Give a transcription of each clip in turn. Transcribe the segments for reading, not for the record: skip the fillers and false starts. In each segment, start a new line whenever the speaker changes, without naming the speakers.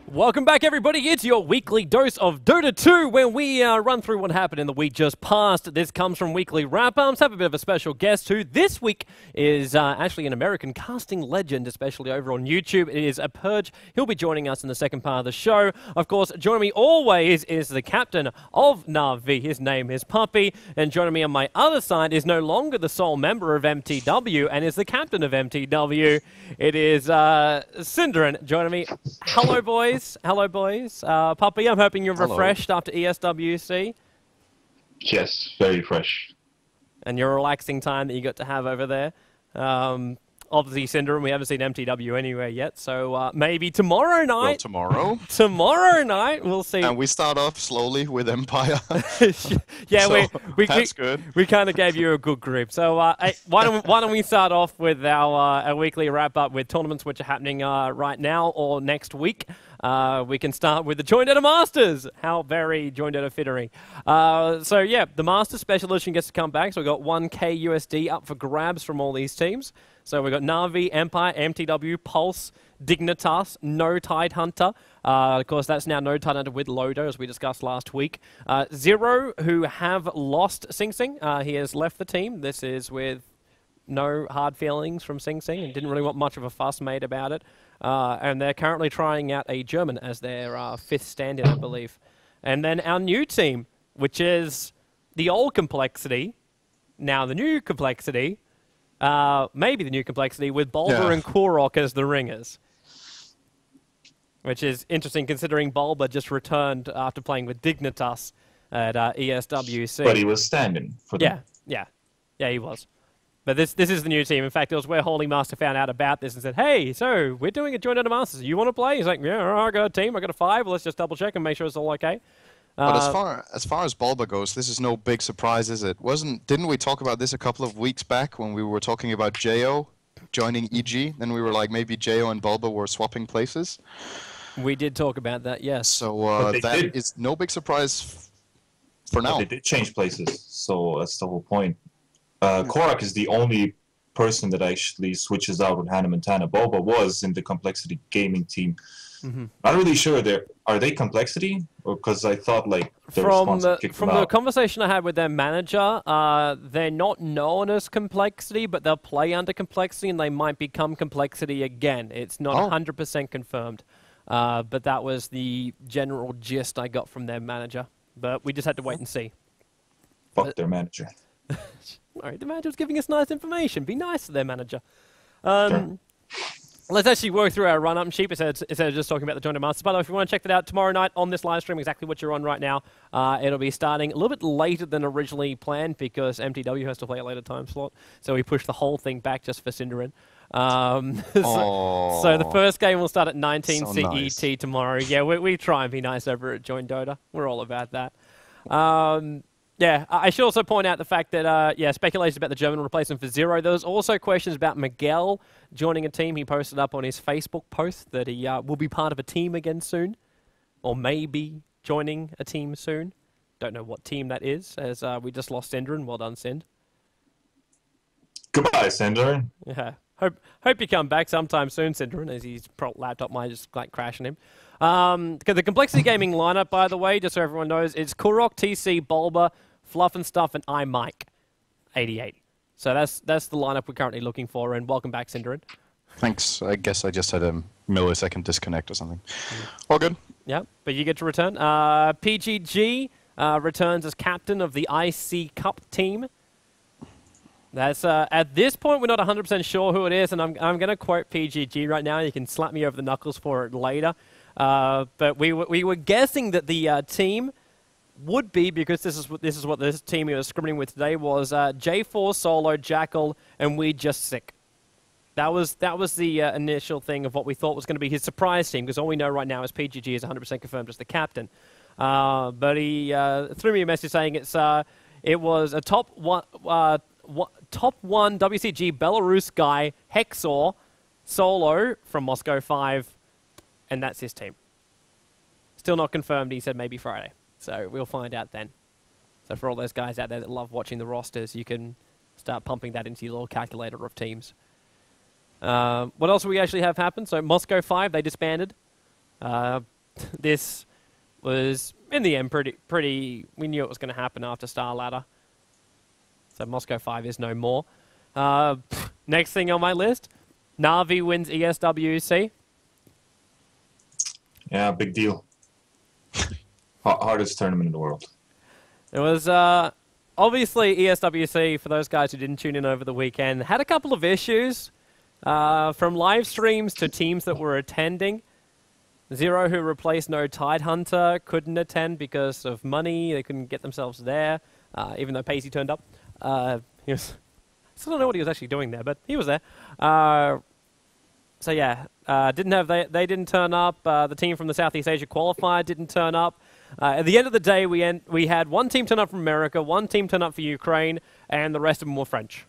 Welcome back, everybody. It's your weekly dose of Dota 2, where we run through what happened in the week just past. This comes from Weekly Wrap-Ups. Have a bit of a special guest who this week is actually an American casting legend, especially over on YouTube. It is Purge. He'll be joining us in the second part of the show. Of course, joining me always is the captain of Na'Vi. His name is Puppy. And joining me on my other side is no longer the sole member of MTW and is the captain of MTW. It is Synderen joining me. Hello, boys. Hello, boys. Puppy, I'm hoping you're refreshed after ESWC.
Yes, very fresh.
And your relaxing time that you got to have over there. Obviously, Synderen, we haven't seen MTW anywhere yet, so maybe tomorrow night.
Well, tomorrow.
Tomorrow night, we'll see.
And we start off slowly with Empire.
Yeah,
so
that's
good.
We kind of gave you a good grip. So why don't we start off with our weekly wrap-up with tournaments which are happening right now or next week. We can start with the Joint Dota Masters. How very Joint Dota fittery. So yeah, the Masters Special Edition gets to come back. So we've got 1K USD up for grabs from all these teams. So we've got Na'Vi, Empire, MTW, Pulse, Dignitas, No Tidehunter. Of course, that's now No Tidehunter with Lodo, as we discussed last week. Zero, who have lost Sing Sing. He has left the team. This is with no hard feelings from Sing Sing and didn't really want much of a fuss made about it. And they're currently trying out a German as their fifth stand-in, I believe. And then our new team, which is the old Complexity, now the new Complexity, maybe the new Complexity, with Bulba and Korok as the ringers. Which is interesting considering Bulba just returned after playing with Dignitas at ESWC.
But he was standing for them.
Yeah, he was. But this is the new team. In fact, it was where Holy Master found out about this and said, hey, so we're doing a Joint Dota Masters. You want to play? He's like, yeah, all right, I got a team. I got a 5. Let's just double check and make sure it's all okay.
But as far as Bulba goes, this is no big surprise, is it? Didn't we talk about this a couple of weeks back when we were talking about Jo joining EG? Then we were like, maybe Jo and Bulba were swapping places.
We did talk about that, yes.
So that is no big surprise for now.
But they did change places, so that's the whole point. Korok is the only person that actually switches out with Hannah Montana. Bulba was in the Complexity gaming team. Mm-hmm. Not really sure. Are they Complexity? Because I thought like
from the conversation I had with their manager, they're not known as Complexity, but they'll play under Complexity and they might become Complexity again. It's not 100% confirmed, but that was the general gist I got from their manager. But we just had to wait and see.
Fuck their manager.
All right, the manager's giving us nice information. Be nice to their manager.
Sure.
Let's actually work through our run-up sheet instead of just talking about the Joint Dota Masters. By the way, if you want to check that out tomorrow night on this live stream, exactly what you're on right now, it'll be starting a little bit later than originally planned because MTW has to play a later time slot. So we pushed the whole thing back just for Synderen. So the first game will start at 19 CET tomorrow. Yeah, we try and be nice over at Joint Dota. We're all about that. Yeah, I should also point out the fact that, speculation about the German replacement for Zero. There was also questions about Miguel joining a team. He posted up on his Facebook post that he will be part of a team again soon, or maybe joining a team soon. Don't know what team that is, as we just lost Synderen. Well done, Synd.
Goodbye, Synderen.
Yeah, hope you come back sometime soon, Synderen, as his laptop might just like crashing him. The Complexity Gaming lineup, by the way, just so everyone knows, is Korok, TC, Bulba, Fluff and Stuff, and iMike 88. So that's the lineup we're currently looking for, and welcome back, Synderen.
Thanks. I guess I just had a millisecond disconnect or something. All good.
Yeah, but you get to return. PGG returns as captain of the IC Cup team. That's at this point, we're not 100% sure who it is, and I'm going to quote PGG right now. You can slap me over the knuckles for it later. But we were guessing that the team would be, because this is what this team we were scrimming with today was J4, Solo, Jackal, and We Just Sick. That was the initial thing of what we thought was going to be his surprise team, because all we know right now is PGG is 100% confirmed as the captain. But he threw me a message saying it was a top one WCG Belarus guy, Hexor, Solo from Moscow 5, and that's his team. Still not confirmed. He said maybe Friday. So we'll find out then. So for all those guys out there that love watching the rosters, you can start pumping that into your little calculator of teams. What else do we actually have happen? So Moscow 5, they disbanded. this was, in the end, pretty. We knew it was going to happen after Star Ladder. So Moscow 5 is no more. Next thing on my list, Na'Vi wins ESWC.
Yeah, big deal. Hardest tournament in the world.
It was obviously ESWC, for those guys who didn't tune in over the weekend, had a couple of issues from live streams to teams that were attending. Zero, who replaced No Tidehunter, couldn't attend because of money. They couldn't get themselves there, even though Pacey turned up. He was, I still don't know what he was actually doing there, but he was there. So yeah, they didn't turn up. The team from the Southeast Asia qualifier didn't turn up. At the end of the day, we had one team turn up from America, one team turn up for Ukraine, and the rest of them were French.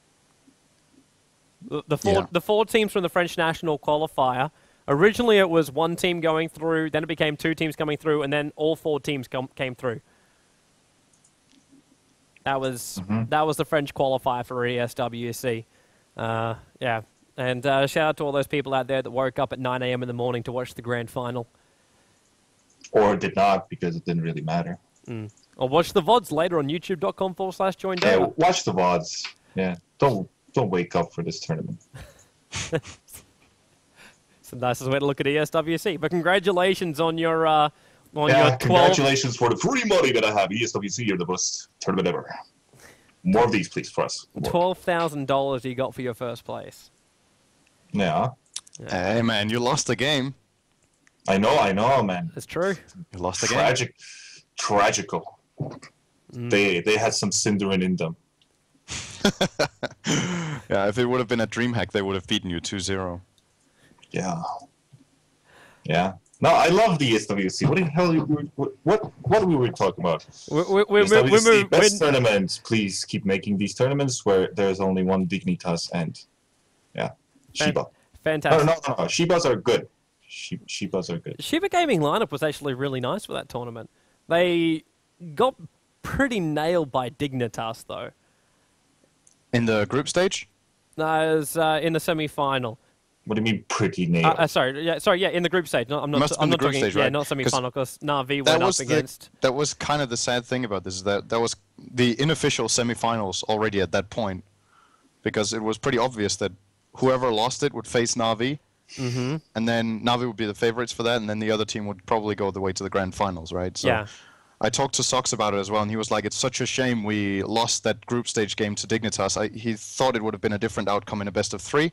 The four teams from the French national qualifier. Originally, it was one team going through, then it became two teams coming through, and then all four teams came through. That was the French qualifier for ESWC. Yeah, and shout out to all those people out there that woke up at 9 a.m. in the morning to watch the grand final.
Or did not, because it didn't really matter.
Or watch the VODs later on youtube.com/join.
Yeah, watch the VODs. Yeah, don't wake up for this tournament.
It's the nicest way to look at ESWC. But congratulations on your your 12...
congratulations for the free money that I have. ESWC, you're the best tournament ever. More of these, please, for us.
$12,000 you got for your first place.
Yeah.
Hey, man, you lost the game.
I know, man.
That's true.
You lost the game.
Tragical. They had some Cinderin in them.
Yeah, if it would have been a DreamHack, they would have beaten you 2-0.
Yeah. No, I love the ESWC. What the hell? What we were talking about? ESWC, best tournament. Please keep making these tournaments where there's only one Dignitas and Shiba.
Fantastic.
No. Shibas are good. Shibas are good.
Shiba Gaming lineup was actually really nice for that tournament. They got pretty nailed by Dignitas, though.
In the group stage?
No, it was in the semi-final.
What do you mean pretty nailed?
Sorry, in the group stage. No, I'm not talking.
Stage,
yeah,
right?
not semi-final because Na'Vi went up against.
That was kind of the sad thing about this. That was the unofficial semi-finals already at that point, because it was pretty obvious that whoever lost it would face Na'Vi, and then Na'Vi would be the favorites for that, and then the other team would probably go the way to the grand finals, right? So
yeah.
I talked to Sox about it as well, and he was like, it's such a shame we lost that group stage game to Dignitas. He thought it would have been a different outcome in a best of 3.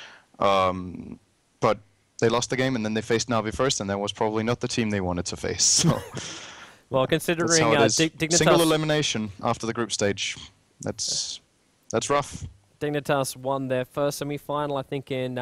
But they lost the game, and then they faced Na'Vi first, and that was probably not the team they wanted to face. So
well, considering
Dignitas... Single elimination after the group stage. That's rough.
Dignitas won their first semi-final, I think, in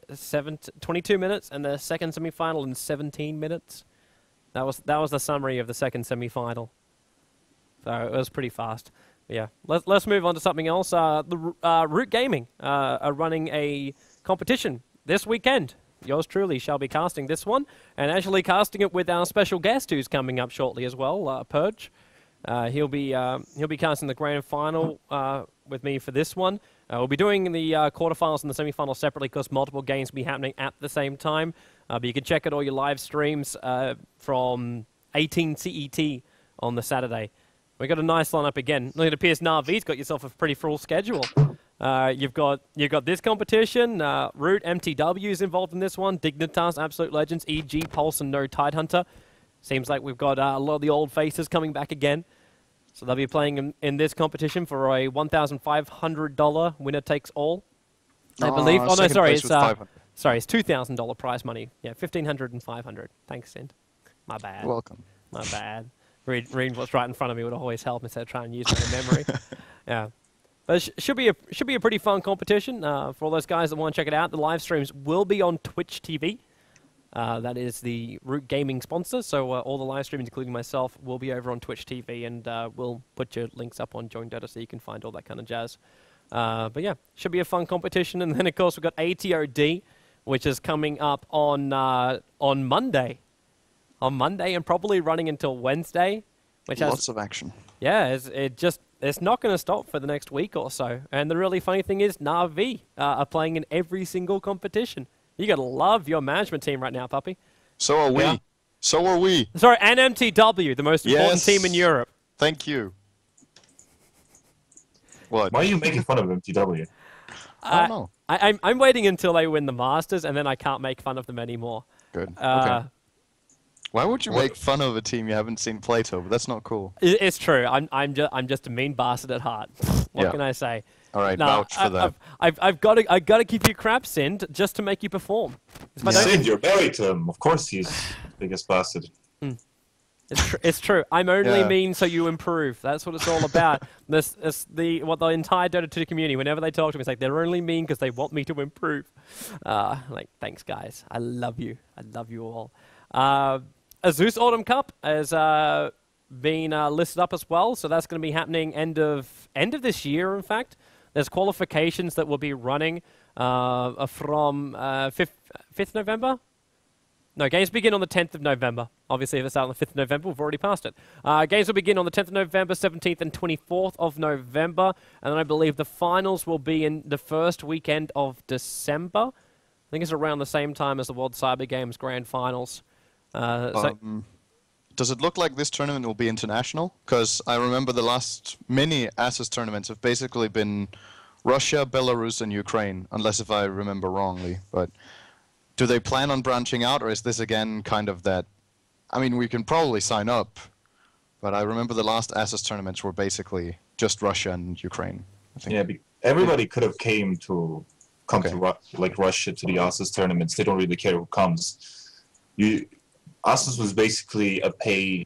22 minutes, and their second semi-final in 17 minutes. That was the summary of the second semi-final. So it was pretty fast. But yeah, let's move on to something else. Root Gaming are running a competition this weekend. Yours truly shall be casting this one, and actually casting it with our special guest who's coming up shortly as well, Purge. He'll be casting the grand final with me for this one. We'll be doing the quarterfinals and the semifinals separately because multiple games will be happening at the same time. But you can check out all your live streams from 18 CET on the Saturday. We got a nice lineup again. It appears Na'Vi's got yourself a pretty full schedule. You've got this competition. Root MTW is involved in this one. Dignitas, Absolute Legends, EG, Pulse, and No Tidehunter. Seems like we've got a lot of the old faces coming back again. So they'll be playing in this competition for a $1,500 winner takes all. I believe. Oh no, sorry, it's $2,000 prize money. Yeah, $1,500 and $500. Thanks, Sind. My bad.
You're welcome.
My bad. Reading what's right in front of me would always help instead of trying to use my memory. Yeah. But it should be a pretty fun competition for all those guys that want to check it out. The live streams will be on Twitch TV. That is the Root Gaming sponsor, so all the live streams, including myself, will be over on Twitch TV, and we'll put your links up on Join Dota so you can find all that kind of jazz. But yeah, should be a fun competition. And then, of course, we've got ATOD, which is coming up on Monday. On Monday and probably running until Wednesday. Which has
lots of action.
Yeah, it's not going to stop for the next week or so. And the really funny thing is Na'Vi are playing in every single competition. You got to love your management team right now, puppy.
So are we.
Yeah.
So are we.
Sorry, and MTW, the most important
Yes.
team in Europe.
Thank you. What?
Why are you making fun of MTW?
I don't know.
I'm waiting until they win the Masters, and then I can't make fun of them anymore.
Good.
Uh,
Okay. Why would you make fun of a team you haven't seen play, Toby? That's not cool.
It's true. I'm just a mean bastard at heart. What
Yeah.
can I say?
All right,
No,
vouch for that.
I've got to keep you crap, Sind, just to make you perform. If I don't-
Sid, you're married to him. Of course he's the biggest bastard.
It's true. I'm only
Yeah.
mean so you improve. That's what it's all about. This the entire Dota 2 community. Whenever they talk to me, it's like they're only mean because they want me to improve. Like, thanks, guys. I love you. I love you all. Azus Autumn Cup has been listed up as well, so that's going to be happening end of this year. In fact, there's qualifications that will be running from 5th November. No, games begin on the 10th of November. Obviously, if it's out on the 5th of November, we've already passed it. Games will begin on the 10th of November, 17th and 24th of November. And then I believe the finals will be in the first weekend of December. I think it's around the same time as the World Cyber Games Grand Finals.
Does it look like this tournament will be international? Because I remember the last many Asus tournaments have basically been Russia, Belarus, and Ukraine, unless if I remember wrongly. But do they plan on branching out, or is this again kind of that? I mean, we can probably sign up, but I remember the last Asus tournaments were basically just Russia and Ukraine, I think.
Yeah, everybody could have come to
Okay.
like Russia to the Asus tournaments. They don't really care who comes. Asus was basically a pay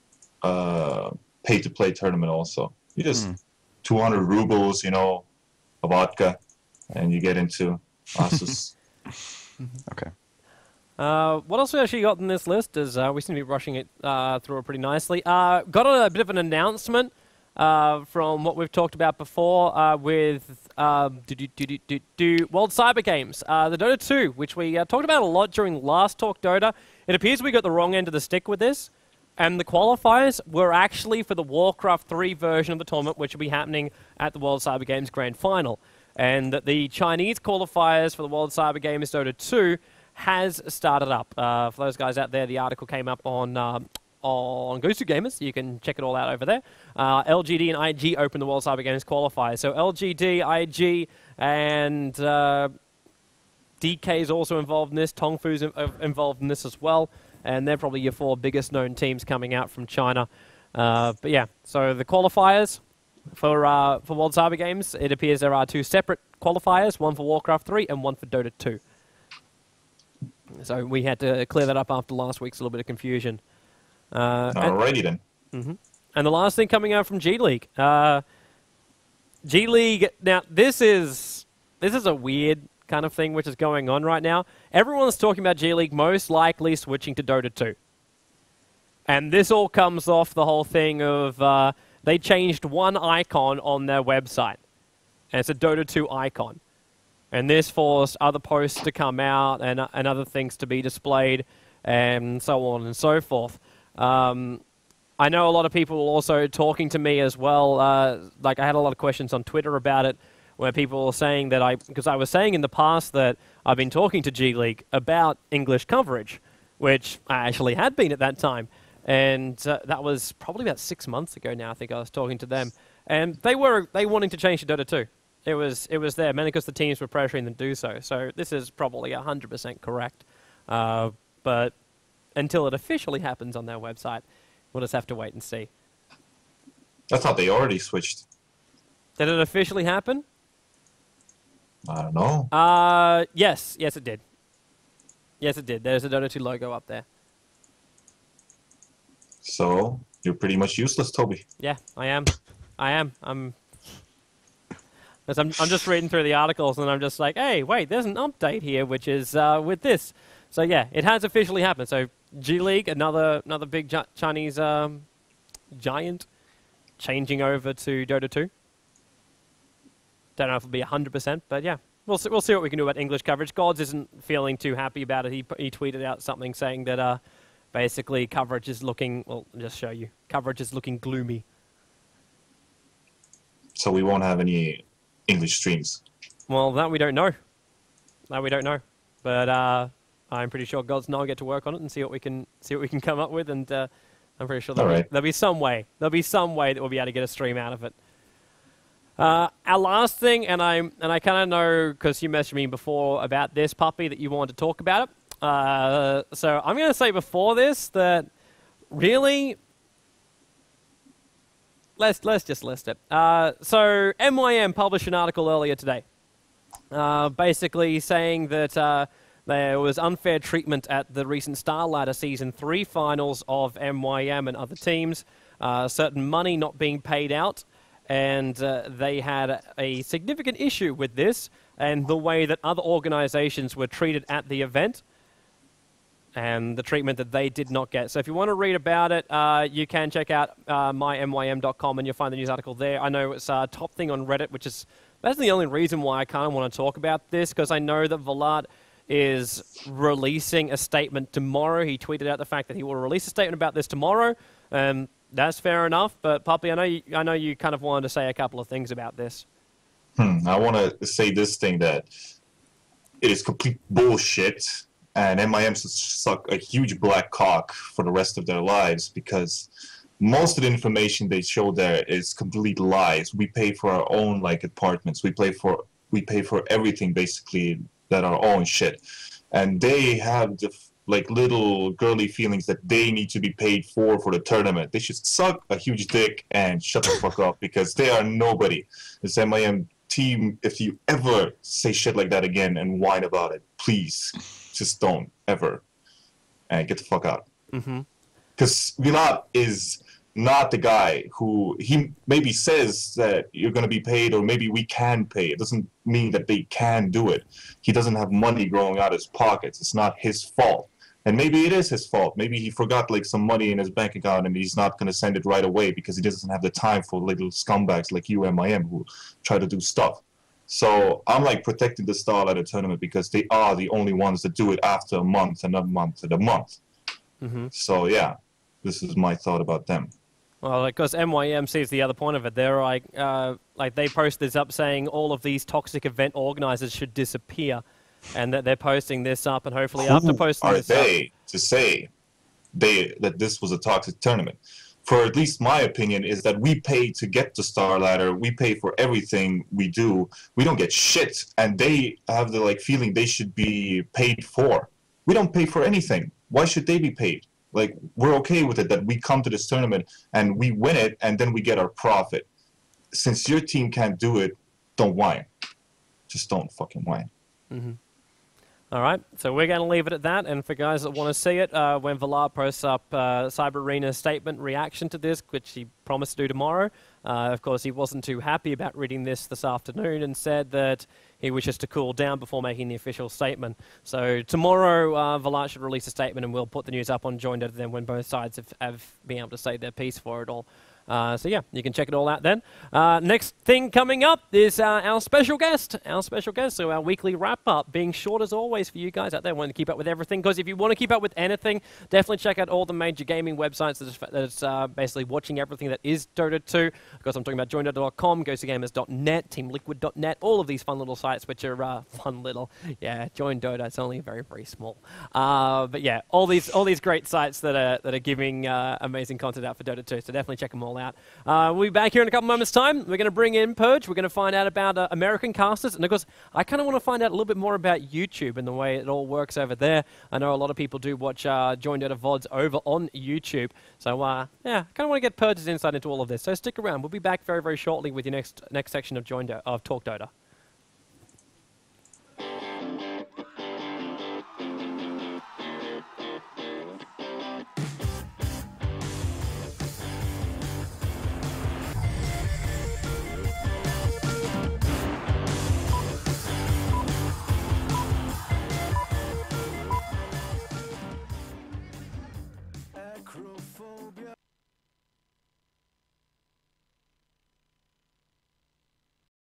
to play tournament also. You just 200 rubles, a vodka, and you get into Asus.
Okay.
What else we actually got in this list is we seem to be rushing it through it pretty nicely. Got a bit of an announcement from what we've talked about before with World Cyber Games. The Dota 2, which we talked about a lot during last Talk Dota. It appears we got the wrong end of the stick with this. And the qualifiers were actually for the Warcraft 3 version of the tournament, which will be happening at the World Cyber Games Grand Final. And that the Chinese qualifiers for the World Cyber Games Dota 2 has started up. For those guys out there, the article came up on Gosu Gamers. You can check it all out over there. LGD and IG opened the World Cyber Games qualifiers. So LGD, IG, and DK is also involved in this. Tongfu's involved in this as well. And they're probably your four biggest known teams coming out from China. But yeah, so the qualifiers for World Cyber Games, it appears there are two separate qualifiers, one for Warcraft 3 and one for Dota 2. So we had to clear that up after last week's little bit of confusion.
Alrighty then.
And the last thing coming out from G League. G League, now this is a weird kind of thing which is going on right now. Everyone's talking about G League most likely switching to Dota 2. And this all comes off the whole thing of they changed one icon on their website. And it's a Dota 2 icon. And this forced other posts to come out and other things to be displayed and so on and so forth. I know a lot of people also talking to me as well. Like I had a lot of questions on Twitter about it where people were saying that because I was saying in the past that I've been talking to G League about English coverage, which I actually had been at that time. And that was probably about 6 months ago now, I think I was talking to them. And they wanting to change to Dota 2. It was there, mainly because the teams were pressuring them to do so. So this is probably 100% correct. But until it officially happens on their website, we'll just have to wait and see.
I thought they already switched.
Did it officially happen?
I don't know.
Yes, it did. Yes, it did. There's a Dota 2 logo up there.
So you're pretty much useless, Toby.
Yeah, I am. I'm just reading through the articles and I'm just like, hey, wait, there's an update here, which is with this. So yeah, it has officially happened. So G League, another big Chinese giant, changing over to Dota 2. Don't know if it'll be 100%, but yeah, we'll see what we can do about English coverage. Gods isn't feeling too happy about it. He tweeted out something saying that basically coverage is looking. Well, I'll just show you. Coverage is looking gloomy.
So we won't have any English streams.
Well, that we don't know. But I'm pretty sure Gods and I'll get to work on it and see what we can come up with, and I'm pretty sure
All
there'll be some way that we'll be able to get a stream out of it. Our last thing, and I kind of know because you messaged me before about this puppy that you wanted to talk about it. So I'm going to say before this that really, let's just list it. So MYM published an article earlier today, basically saying that there was unfair treatment at the recent Star Ladder Season 3 finals of MYM and other teams, certain money not being paid out. And they had a significant issue with this and the way that other organizations were treated at the event and the treatment that they did not get. So if you want to read about it, you can check out mymym.com and you'll find the news article there. I know it's a top thing on Reddit, that's the only reason why I kind of want to talk about this, because I know that Vlad is releasing a statement tomorrow. He tweeted out the fact that he will release a statement about this tomorrow. That's fair enough, but Poppy, I know you kind of wanted to say a couple of things about this.
I want to say this thing, that it is complete bullshit, and MIM should suck a huge black cock for the rest of their lives, because most of the information they show there is complete lies. We pay for our own apartments. We pay for everything basically that our own shit, and they have the little girly feelings that they need to be paid for the tournament. They should suck a huge dick and shut the fuck up, because they are nobody. This MIM team, if you ever say shit like that again and whine about it, please just don't ever, and get the fuck out. Because Vlad is not the guy who, he maybe says that you're going to be paid, or maybe we can pay. It doesn't mean that they can do it. He doesn't have money growing out his pockets. It's not his fault. And maybe it is his fault. Maybe he forgot some money in his bank account and he's not going to send it right away because he doesn't have the time for little scumbags like you and MIM who try to do stuff. So I'm protecting the Star Ladder tournament because they are the only ones that do it after a month and a month and a month. So yeah, this is my thought about them.
Well, because MYM sees the other point of it. They're they post this up saying all of these toxic event organizers should disappear, and that they're posting this up, and hopefully after posting this up,
to say that this was a toxic tournament? For at least my opinion is that we pay to get the Star Ladder. We pay for everything we do. We don't get shit, and they have the feeling they should be paid for. We don't pay for anything. Why should they be paid? We're okay with it that we come to this tournament and we win it and then we get our profit. Since your team can't do it, don't whine. Just don't fucking whine.
All right, so we're going to leave it at that. And for guys that want to see it, when Vlad posts up Cyber Arena's statement reaction to this, which he promised to do tomorrow, of course, he wasn't too happy about reading this afternoon and said that he wishes to cool down before making the official statement. So tomorrow, Vlad should release a statement and we'll put the news up on Joined Dota then when both sides have been able to say their piece for it all. So yeah, you can check it all out then. Next thing coming up is our special guest. So our weekly wrap-up, being short as always for you guys out there wanting to keep up with everything. Because if you want to keep up with anything, definitely check out all the major gaming websites that's basically watching everything that is Dota 2. Of course, I'm talking about joindota.com, ghostygamers.net, teamliquid.net, all of these fun little sites which are fun little. Yeah, Join Dota, it's only very, very small. But yeah, all these great sites that are giving amazing content out for Dota 2. So definitely check them all out. We'll be back here in a couple moments' time. We're going to bring in Purge. We're going to find out about American casters. And of course, I kind of want to find out a little bit more about YouTube and the way it all works over there. I know a lot of people do watch Join Dota VODs over on YouTube. So yeah, I kind of want to get Purge's insight into all of this. So stick around. We'll be back very, very shortly with your next section of Talk Dota.